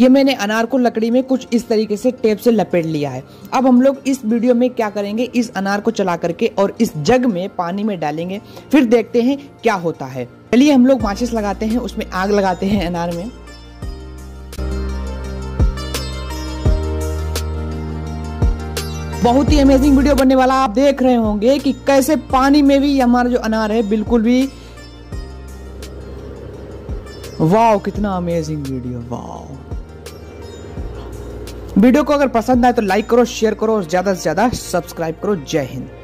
ये मैंने अनार को लकड़ी में कुछ इस तरीके से टेप से लपेट लिया है। अब हम लोग इस वीडियो में क्या करेंगे, इस अनार को चला करके और इस जग में पानी में डालेंगे, फिर देखते हैं क्या होता है। चलिए हम लोग माचिस लगाते हैं, उसमें आग लगाते हैं अनार में। बहुत ही अमेजिंग वीडियो बनने वाला, आप देख रहे होंगे कि कैसे पानी में भी हमारा जो अनार है बिल्कुल भी, वाह कितना अमेजिंग वीडियो। वाह, वीडियो को अगर पसंद आए तो लाइक करो, शेयर करो और ज्यादा से ज्यादा सब्सक्राइब करो। जय हिंद।